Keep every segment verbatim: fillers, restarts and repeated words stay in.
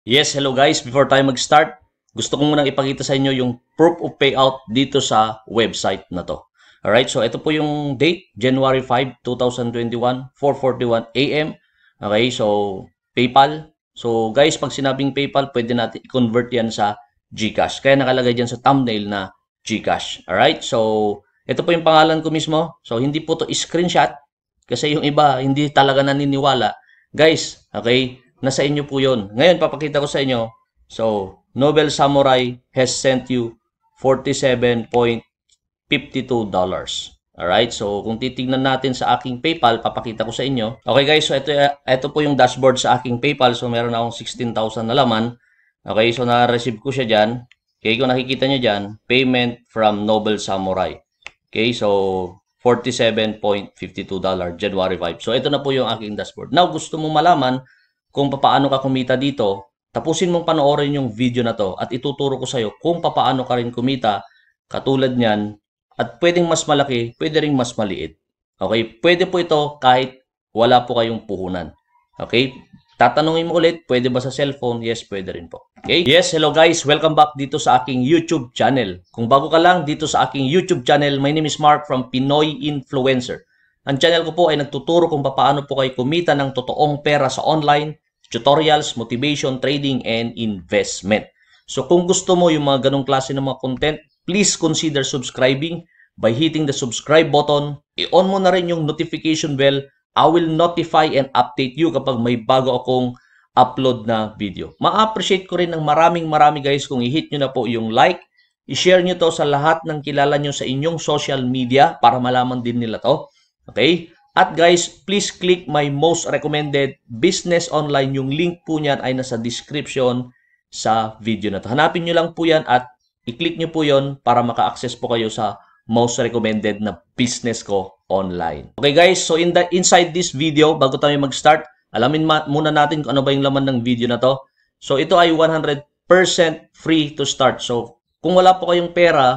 Yes, hello guys. Before tayo mag-start, gusto ko munang ipakita sa inyo yung proof of payout dito sa website na to. Alright, so ito po yung date, January fifth, twenty twenty-one, four forty-one a m Okay, so PayPal. So guys, pag sinabing PayPal, pwede natin i-convert yan sa GCash. Kaya nakalagay dyan sa thumbnail na GCash. Alright, so ito po yung pangalan ko mismo. So hindi po to screenshot kasi yung iba hindi talaga naniniwala. Guys, okay, nasa inyo po yun. Ngayon, papakita ko sa inyo. So, Nobel Samurai has sent you forty-seven point five two dollars. Alright, so kung titignan natin sa aking PayPal, papakita ko sa inyo. Okay guys, so ito, ito po yung dashboard sa aking PayPal. So meron akong sixteen thousand na laman. Okay, so na-receive ko siya dyan. Okay, kung nakikita nyo dyan, payment from Nobel Samurai. Okay, so forty-seven point five two dollars, January fifth. So ito na po yung aking dashboard. Now, gusto mo malaman kung paano ka kumita dito, tapusin mong panoorin yung video na to at ituturo ko sa'yo kung paano ka rin kumita katulad niyan at pwedeng mas malaki, pwede ring mas maliit. Okay? Pwede po ito kahit wala po kayong puhunan. Okay? Tatanungin mo ulit, pwede ba sa cellphone? Yes, pwede rin po. Okay? Yes, hello guys. Welcome back dito sa aking YouTube channel. Kung bago ka lang dito sa aking YouTube channel, my name is Mark from Pinoy Influencer. Ang channel ko po ay nagtuturo kung paano po kayo kumita ng totoong pera sa online, tutorials, motivation, trading, and investment. So kung gusto mo yung mga ganong klase ng mga content, please consider subscribing by hitting the subscribe button. I-on mo na rin yung notification bell. I will notify and update you kapag may bago akong upload na video. Ma-appreciate ko rin ng maraming marami guys kung i-hit nyo na po yung like, i-share nyo to sa lahat ng kilala nyo sa inyong social media para malaman din nila to. Okay? At guys, please click my most recommended business online. Yung link po niyan ay nasa description sa video na to. Hanapin nyo lang po yan at i-click nyo po yon para maka-access po kayo sa most recommended na business ko online. Okay guys, so in the, inside this video, bago tayo mag-start, alamin muna natin kung ano ba yung laman ng video na to. So ito ay one hundred percent free to start. So kung wala po kayong pera,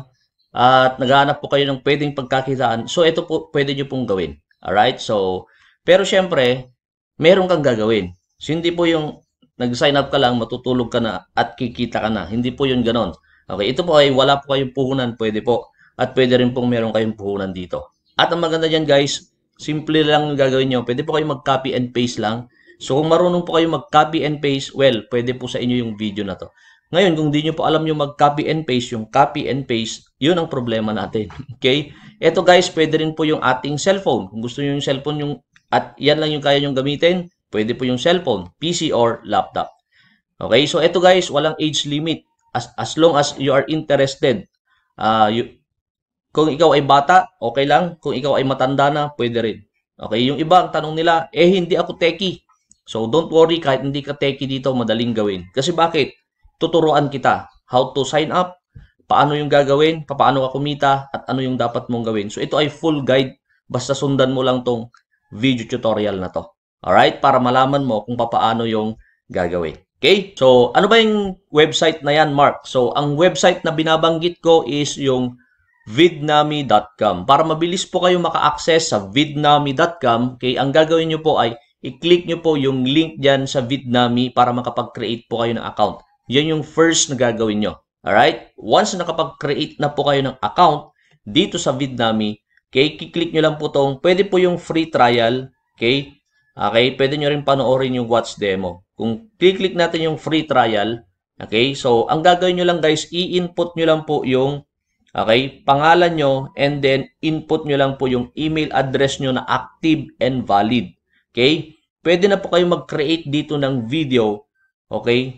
at naghahanap po kayo ng pwedeng pagkakitaan, so ito po pwede nyo pong gawin. Alright? So, pero syempre, meron kang gagawin. So, hindi po yung nag-sign up ka lang, matutulog ka na at kikita ka na. Hindi po yun ganon. Okay, ito po ay wala po kayong puhunan, pwede po. At pwede rin pong meron kayong puhunan dito. At ang maganda dyan guys, simple lang yung gagawin nyo. Pwede po kayo mag-copy and paste lang. So, kung marunong po kayo mag-copy and paste, well, pwede po sa inyo yung video na to. Ngayon, kung di nyo po alam yung mag-copy and paste, yung copy and paste, yun ang problema natin. Okay? Ito guys, pwede rin po yung ating cellphone. Kung gusto nyo yung cellphone, yung, at yan lang yung kaya nyong gamitin, pwede po yung cellphone, P C or laptop. Okay? So, ito guys, walang age limit. As, as long as you are interested. Uh, you, kung ikaw ay bata, okay lang. Kung ikaw ay matanda na, pwede rin. Okay? Yung iba, ang tanong nila, eh hindi ako techie. So, don't worry, kahit hindi ka techie dito, madaling gawin. Kasi bakit? Tuturuan kita how to sign up, paano yung gagawin, paano ka kumita, at ano yung dapat mong gawin. So, ito ay full guide. Basta sundan mo lang tong video tutorial na to. Alright? Para malaman mo kung paano yung gagawin. Okay? So, ano ba yung website na yan, Mark? So, ang website na binabanggit ko is yung vidnami dot com. Para mabilis po kayo maka-access sa vidnami dot com, okay, ang gagawin nyo po ay i-click nyo po yung link dyan sa Vidnami para makapag-create po kayo ng account. Yan yung first na gagawin nyo. Alright? Once na nakapag-create na po kayo ng account dito sa Vidnami, okay, kiklik nyo lang po itong, pwede po yung free trial, okay? Okay, pwede nyo rin panoorin yung watch demo. Kung kiklik natin yung free trial, okay, so ang gagawin nyo lang guys, i-input nyo lang po yung, okay, pangalan nyo and then input nyo lang po yung email address nyo na active and valid. Okay? Pwede na po kayo mag-create dito ng video, okay?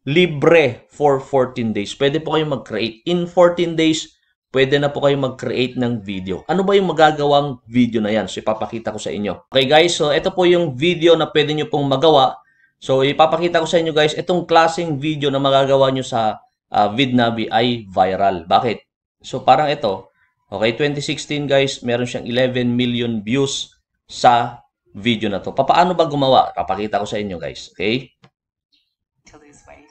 Libre for fourteen days. Pwede po kayong mag-create. In fourteen days, pwede na po kayong mag-create ng video. Ano ba yung magagawang video na yan? So, ipapakita ko sa inyo. Okay guys, so ito po yung video na pwede nyo pong magawa. So, ipapakita ko sa inyo guys, itong klaseng video na magagawa nyo sa uh, Vidnavi ay viral. Bakit? So, parang ito. Okay, twenty sixteen guys, meron siyang eleven million views sa video na to. Paano ba gumawa? Papakita ko sa inyo guys. Okay? To lose weight.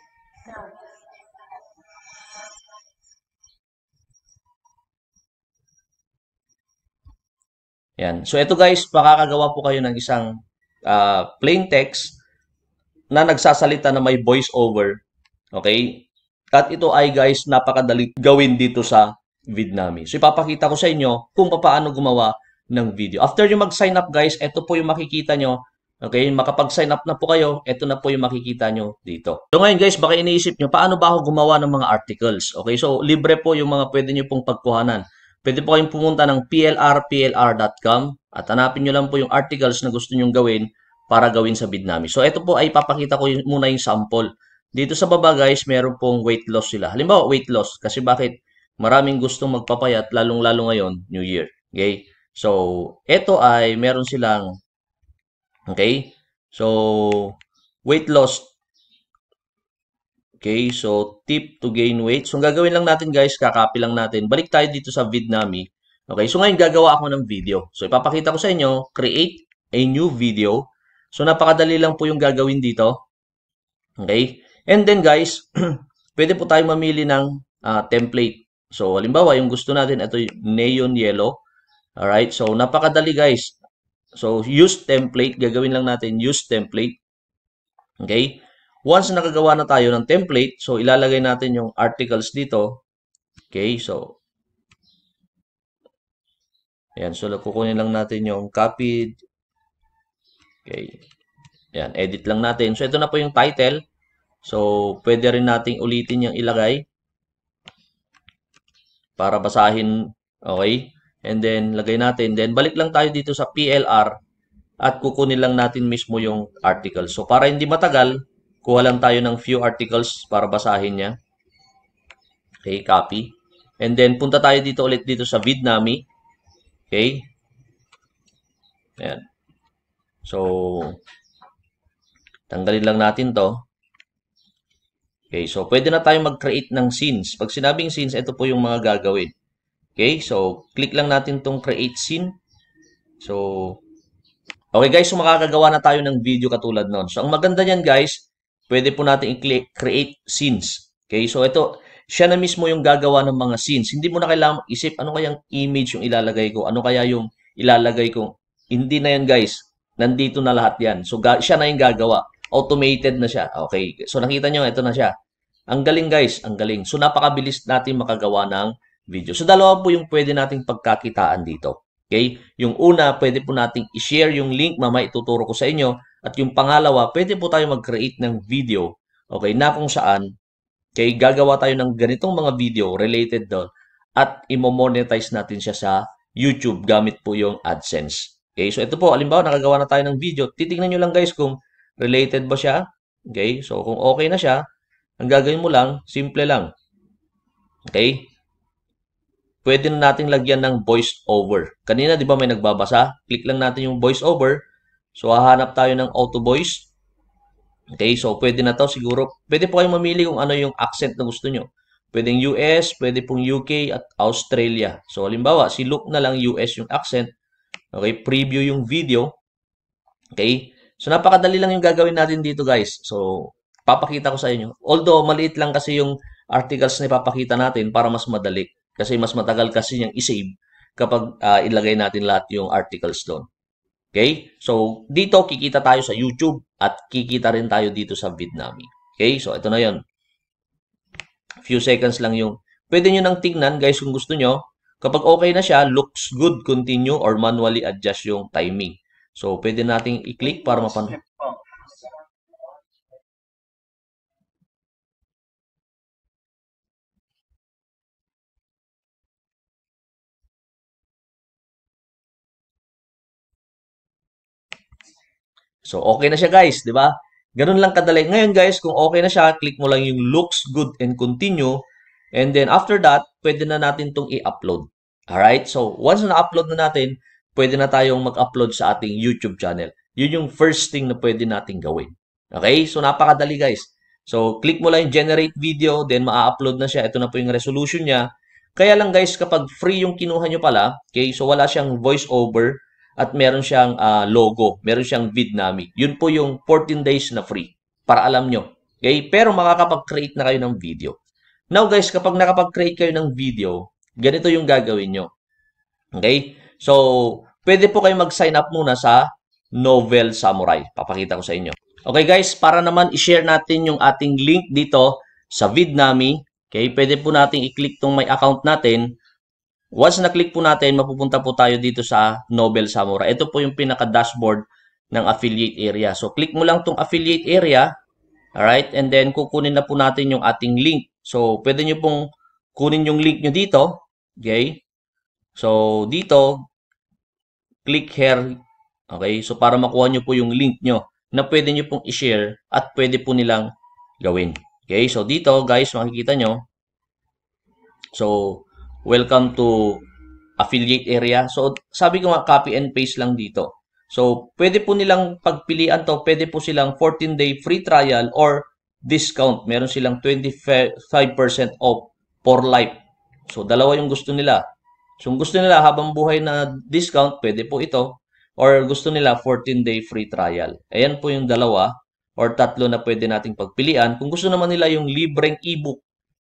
Yan. So ito guys, makakagawa po kayo ng isang uh, plain text. na nagsasalita na may voice over. Okay? At ito ay guys, napakadali gawin dito sa Vidnami. So ipapakita ko sa inyo kung paano gumawa ng video. After nyo mag-sign up guys, ito po yung makikita nyo. Okay, makapag-sign up na po kayo, ito na po yung makikita nyo dito. So ngayon guys, baka iniisip nyo, paano ba ako gumawa ng mga articles? Okay, so libre po yung mga pwede nyo pong pagkuhanan. Pwede po kayong pumunta ng p l r p l r dot com at hanapin nyo lang po yung articles na gusto nyo gawin para gawin sa Vidnami. So ito po ay papakita ko yung, muna yung sample. Dito sa baba guys, meron pong weight loss sila. Halimbawa, weight loss. Kasi bakit? Maraming gustong magpapayat, lalong-lalo ngayon, New Year. Okay? So, ito ay meron silang, okay? So, weight loss. Okay? So, tip to gain weight. So, ang gagawin lang natin guys, kakapi lang natin. Balik tayo dito sa Vidnami. Okay? So, ngayon gagawa ako ng video. So, ipapakita ko sa inyo, create a new video. So, napakadali lang po yung gagawin dito. Okay? And then guys, pwede po tayo mamili ng uh, template. So, halimbawa, yung gusto natin, ito yung neon yellow. Alright, so napakadali guys. So, use template. Gagawin lang natin use template. Okay? Once nakagawa na tayo ng template, so ilalagay natin yung articles dito. Okay, so ayan, so kukunin lang natin yung copied. Okay. Ayan, edit lang natin. So, ito na po yung title. So, pwede rin nating ulitin yung ilagay para basahin. Okay? And then, lagay natin. Then, balik lang tayo dito sa P L R at kukunin lang natin mismo yung article. So, para hindi matagal, kuha lang tayo ng few articles para basahin niya. Okay, copy. And then, punta tayo dito ulit dito sa Vidnami. Okay? Ayan. So, tanggalin lang natin to. Okay, so pwede na tayo mag-create ng scenes. Pag sinabing scenes, ito po yung mga gagawin. Okay, so click lang natin tong create scene. So, okay guys, so makakagawa na tayo ng video katulad nun. So, ang maganda niyan guys, pwede po natin i-click create scenes. Okay, so ito, siya na mismo yung gagawa ng mga scenes. Hindi mo na kailangan isip ano kayang image yung ilalagay ko, ano kaya yung ilalagay ko. Hindi na yan guys, nandito na lahat yan. So, siya na yung gagawa. Automated na siya. Okay. So, nakita nyo, ito na siya. Ang galing guys, ang galing. So, napakabilis natin makagawa ng video. So, dalawa po yung pwede nating pagkakitaan dito. Okay? Yung una, pwede po nating i-share yung link, mamaya ituturo ko sa inyo. At yung pangalawa, pwede po tayo mag-create ng video. Okay? Na kung saan, okay, gagawa tayo ng ganitong mga video related doon at imo-monetize natin siya sa YouTube gamit po yung AdSense. Okay? So, ito po, alimbawa, nakagawa na tayo ng video. Titingnan nyo lang guys kung related ba siya? Okay? So, kung okay na siya, ang gagawin mo lang, simple lang. Okay? Pwede na nating lagyan ng voice over. Kanina, di ba may nagbabasa? Click lang natin yung voice over. So, hahanap tayo ng auto voice. Okay? So, pwede na to siguro. Pwede po kayong mamili kung ano yung accent na gusto nyo. Pwedeng U S, pwede pong U K at Australia. So, halimbawa, si Luke na lang U S yung accent. Okay? Preview yung video. Okay? So, napakadali lang yung gagawin natin dito, guys. So, papakita ko sa inyo. Although, maliit lang kasi yung articles na ipapakita natin para mas madali. Kasi mas matagal kasi niyang isave kapag uh, ilagay natin lahat yung articles doon. Okay? So, dito, kikita tayo sa YouTube at kikita rin tayo dito sa Vidnami. Okay? So, ito na yun. Few seconds lang yung pwede nyo nang tingnan, guys, kung gusto nyo. Kapag okay na siya, looks good, continue, or manually adjust yung timing. So, pwede nating i-click para mapanood. So, okay na siya guys, di ba? Ganun lang kadali. Ngayon guys, kung okay na siya, click mo lang yung looks good and continue. And then after that, pwede na natin itong i-upload. Alright? So, once na upload na natin, pwede na tayong mag-upload sa ating YouTube channel. Yun yung first thing na pwede natin gawin. Okay? So, napakadali guys. So, click mo lang yung generate video, then ma-upload na siya. Ito na po yung resolution niya. Kaya lang guys, kapag free yung kinuha nyo pala, okay, so wala siyang voice over, at meron siyang uh, logo, meron siyang Vidnami. Yun po yung fourteen days na free, para alam nyo. Okay? Pero makakapag-create na kayo ng video. Now guys, kapag nakapag-create kayo ng video, ganito yung gagawin nyo. Okay? So, pwede po kayo mag-sign up muna sa Novel Samurai. Papakita ko sa inyo. Okay guys, para naman i-share natin yung ating link dito sa Vidnami. Okay, pwede po natin i-click tong may account natin. Once na-click po natin, mapupunta po tayo dito sa Nobel Samurai. Ito po yung pinaka-dashboard ng affiliate area. So, click mo lang tong affiliate area. Alright, and then kukunin na po natin yung ating link. So, pwede nyo pong kunin yung link nyo dito. Okay, so dito, click here. Okay, so para makuha nyo po yung link nyo na pwede nyo pong i-share at pwede po nilang gawin. Okay, so dito guys, makikita nyo. So, welcome to affiliate area. So, sabi ko nga, copy and paste lang dito. So, pwede po nilang pagpilian to. Pwede po silang fourteen day free trial or discount. Meron silang twenty-five percent off for life. So, dalawa yung gusto nila. So, kung gusto nila habang buhay na discount, pwede po ito. Or gusto nila fourteen day free trial. Ayan po yung dalawa or tatlo na pwede nating pagpilian. Kung gusto naman nila yung libreng ebook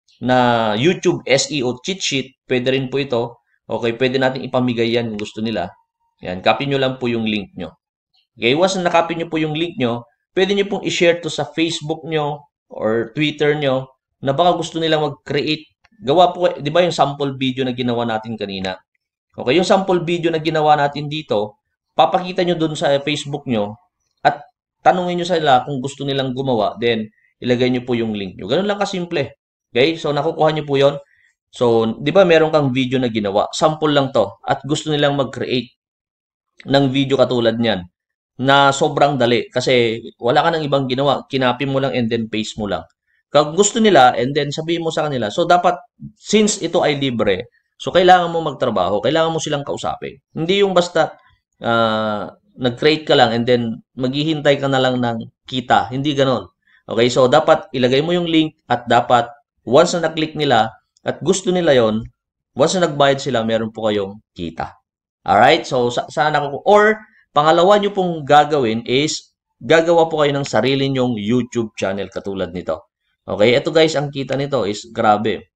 na YouTube S E O cheat sheet, pwede rin po ito. Okay, pwede nating ipamigay yan kung gusto nila. Yan, copy nyo lang po yung link nyo. Okay, once na copy nyo po yung link nyo, pwede nyo pong i-share to sa Facebook nyo or Twitter nyo na baka gusto nilang mag-create. Gawa po, di ba yung sample video na ginawa natin kanina? Okay, yung sample video na ginawa natin dito, papakita nyo dun sa Facebook nyo at tanungin nyo sila kung gusto nilang gumawa, then ilagay nyo po yung link nyo. Ganun lang kasimple. Okay, so nakukuha nyo po yon. So, di ba meron kang video na ginawa? Sample lang to at gusto nilang mag-create ng video katulad niyan na sobrang dali kasi wala ka nang ibang ginawa. Kinopy mo lang and then paste mo lang. Kung gusto nila and then sabihin mo sa kanila. So, dapat, since ito ay libre, so kailangan mo magtrabaho, kailangan mo silang kausapin. Hindi yung basta uh, nag-create ka lang and then maghihintay ka na lang ng kita. Hindi ganon. Okay, so dapat ilagay mo yung link at dapat once na na-click nila at gusto nila yon, once na nagbayad sila, meron po kayong kita. Alright, so sa sana ko. Or, pangalawa nyo pong gagawin is, gagawa po kayo ng sarili nyong YouTube channel katulad nito. Okay, ito guys, ang kita nito is grabe.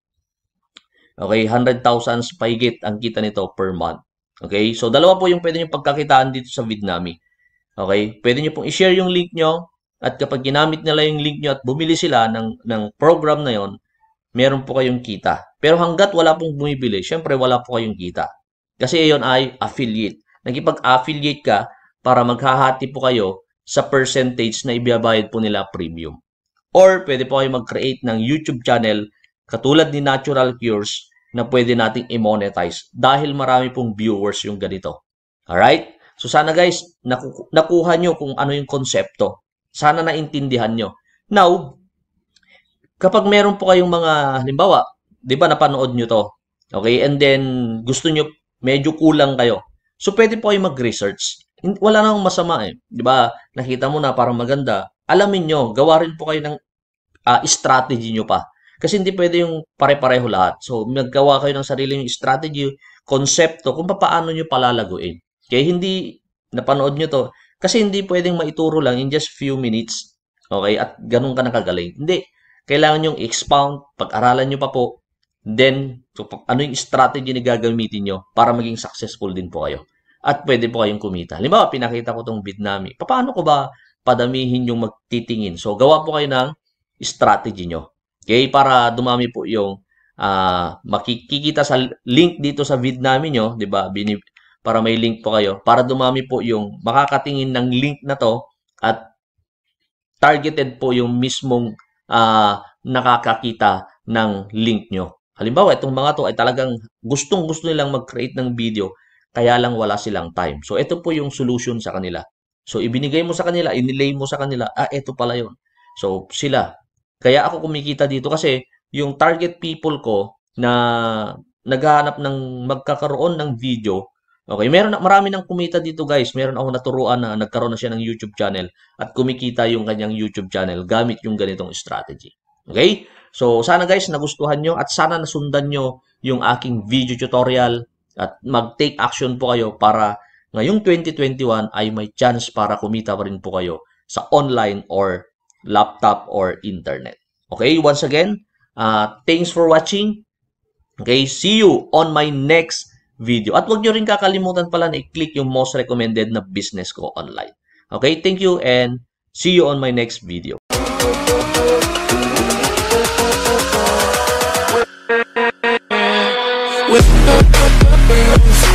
Okay, one hundred thousand pahigit ang kita nito per month. Okay, so dalawa po yung pwede nyo pagkakitaan dito sa Vidnami. Okay, pwede nyo pong i-share yung link nyo at kapag ginamit nila yung link nyo at bumili sila ng, ng program na yon, meron po kayong kita. Pero hanggat wala pong bumibili, syempre wala po kayong kita. Kasi yon ay affiliate. Nagkipag-affiliate ka para maghahati po kayo sa percentage na ibibayad po nila premium. Or pwede po kayo mag-create ng YouTube channel katulad ni Natural Cures na pwede nating i-monetize dahil marami pong viewers yung ganito. Alright? So sana guys, naku nakuha nyo kung ano yung konsepto. Sana naintindihan nyo. Now, kapag meron po kayong mga, halimbawa, di ba napanood nyo to? Okay? And then, gusto nyo, medyo kulang kayo. So, pwede po kayo mag-research. Wala nang masama eh. Di ba? Nakita mo na parang maganda. Alamin nyo, gawa rin po kayo ng uh, strategy nyo pa. Kasi hindi pwede yung pare-pareho lahat. So, maggawa kayo ng sarili yung strategy, konsepto, kung paano nyo palalaguin. Kaya hindi, napanood nyo to, kasi hindi pwedeng maituro lang in just few minutes. Okay? At ganun ka nakagaling. Hindi. Kailangan yung expound, pag-aralan nyo pa po, then, so, ano yung strategy na gagamitin nyo para maging successful din po kayo. At pwede po kayong kumita. Halimbawa, pinakita ko itong Vidnami. Paano ko ba padamihin yung magtitingin? So, gawa po kayo ng strategy nyo. Okay? Para dumami po yung uh, makikita sa link dito sa Vidnami nyo, di ba? Para may link po kayo. Para dumami po yung makakatingin ng link na to at targeted po yung mismong uh, nakakakita ng link nyo. Halimbawa, itong mga to ay talagang gustong-gusto nilang mag-create ng video, kaya lang wala silang time. So, ito po yung solution sa kanila. So, ibinigay mo sa kanila, inilay mo sa kanila, ah, ito pala yun. So, sila. Kaya ako kumikita dito kasi yung target people ko na naghahanap ng magkakaroon ng video, okay, meron na, marami nang kumita dito guys. Meron ako naturuan na nagkaroon na siya ng YouTube channel at kumikita yung kanyang YouTube channel gamit yung ganitong strategy. Okay? So, sana guys, nagustuhan nyo at sana nasundan nyo yung aking video tutorial at mag-take action po kayo para ngayong twenty twenty-one ay may chance para kumita pa rin po kayo sa online or laptop or internet. Okay? Once again, uh, thanks for watching. Okay? See you on my next video. At huwag nyo rin kakalimutan pala na i-click yung most recommended na business ko online. Okay? Thank you and See you on my next video. With